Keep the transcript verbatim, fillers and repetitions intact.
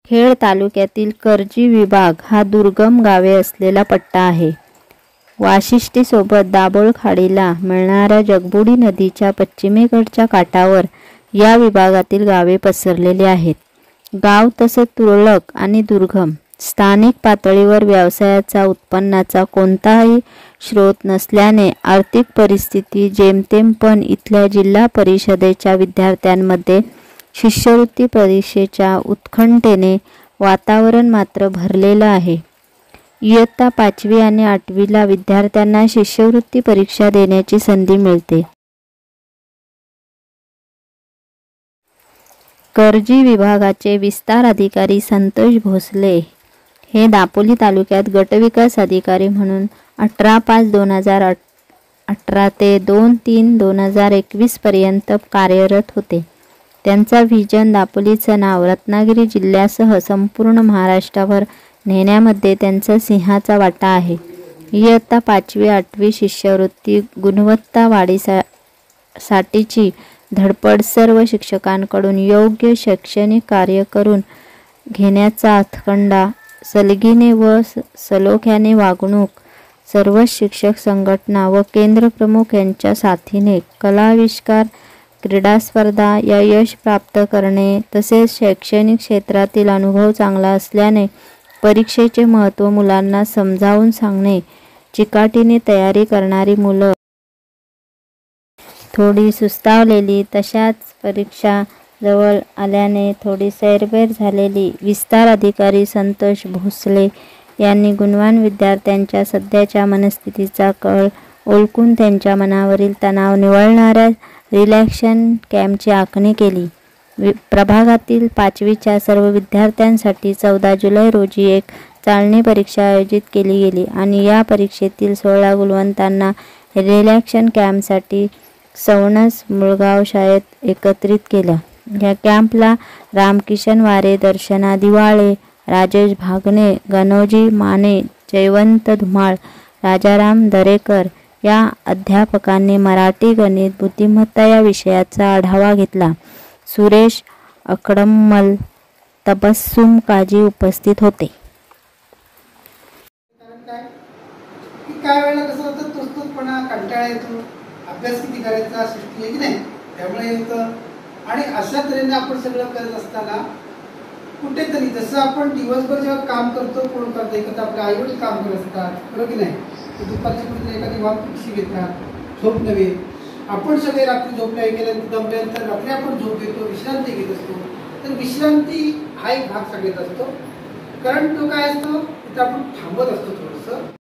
खेड तालुक्यातील कर्जी विभाग हा दुर्गम गावे असलेला पट्टा आहे। वाशिष्ठीसोबत दाभोळ खाडीला मिळणाऱ्या जगबुडी नदीच्या पश्चिमेकडच्या काठावर या विभागातील गावे पसरलेली आहेत। गाव तसे तुरळक आणि दुर्गम, स्थानिक पातळीवर व्यवसायाचा उत्पन्नाचा कोणताही स्रोत नसल्याने आर्थिक परिस्थिती जेमतेम, पण इथल्या जिल्हा परिषदेच्या विद्यार्थ्यांमध्ये शिष्यवृत्ती परीक्षेच्या उत्कंठेने वातावरण मात्र भरलेलं आहे। इयत्ता पाचवी आणि आठवीला विद्यार्थ्यांना शिष्यवृत्ती परीक्षा देण्याची संधी मिळते। कर्जी विभागाचे विस्तार अधिकारी संतोष भोसले हे दापोली तालुक्यात गटविकास अधिकारी म्हणून अठरा पाच दोन हजार अठरा ते दोन तीन दोन हजार एकवीस पर्यंत कार्यरत होते। त्यांचा व्हिजन दापोलीचं नाव रत्नागिरी जिल्ह्यासह संपूर्ण महाराष्ट्रावर नेण्यामध्ये त्यांचा सिंहाचा वाटा आहे। इयत्ता पाचवी आठवी शिष्यवृत्ती गुणवत्ता वाढीसाठीची धडपड सर्व शिक्षकांकडून योग्य शैक्षणिक कार्य करून घेण्याचा अखंडा सलगीने व सलोख्याने वागणूक सर्व शिक्षक संघटना व केंद्र प्रमुख यांच्या साथीने कलाविष्कार, क्रीडा स्पर्धा या यश प्राप्त करणे तसेच शैक्षणिक क्षेत्रातील अनुभव चांगला असल्याने परीक्षेचे महत्त्व मुलांना समजावून सांगणे, चिकाटीने तयारी करणारी मुलं थोडी सुस्तावलेली, तशाच परीक्षा जवळ आल्याने थोडी सैरभैर झालेली विस्तार अधिकारी संतोष भोसले यांनी गुणवान विद्यार्थ्यांच्या सध्याच्या मनस्थितीचा कल ओळखून त्यांच्या मनावरील तणाव निवळणाऱ्या रिलॅक्शन कॅम्पची आखणी केली। प्रभागातील पाचवीच्या सर्व विद्यार्थ्यांसाठी चौदा जुलै रोजी एक चाळणी परीक्षा आयोजित केली गेली आणि या परीक्षेतील सोळा गुणवंतांना रिलॅक्शन कॅम्पसाठी सवणस मुळगाव शाळेत एकत्रित केलं। या कॅम्पला रामकिशन वारे, दर्शना दिवाळे, राजेश भागणे, गणोजी माने, जयवंत धुमाळ, राजाराम दरेकर या अध्यापकांनी मराठी, गणित, बुद्धिमत्ता या विषयाचा आढावा घेतला। सुरेश अकडम्मल, तबस्सुम काजी उपस्थित होते। काय वेळेला कसं होतं, तोचतोचपणा, कंटाळा येतो, अभ्यास किती करायचा सुस्ती की नाही, त्यामुळे येतं। आणि अशा तऱ्हेने आपण सगळं करत असताना कुठेतरी जसं आपण दिवसभर जेव्हा काम करतो, कोण करतो एखादं आपले आई वडील काम करत असतात, बरोबर की नाही, दुपारची कुठे एखादी वाघ पक्षी घेतात, झोप नव्हे, आपण सगळे रात्री झोपल्या गेल्यानंतर दमल्यानंतर रात्री आपण झोप घेतो, विश्रांती घेत असतो। तर विश्रांती हा एक भाग सगळ्यात असतो, कारण तो काय असतो, तिथं आपण थांबत असतो थोडंसं।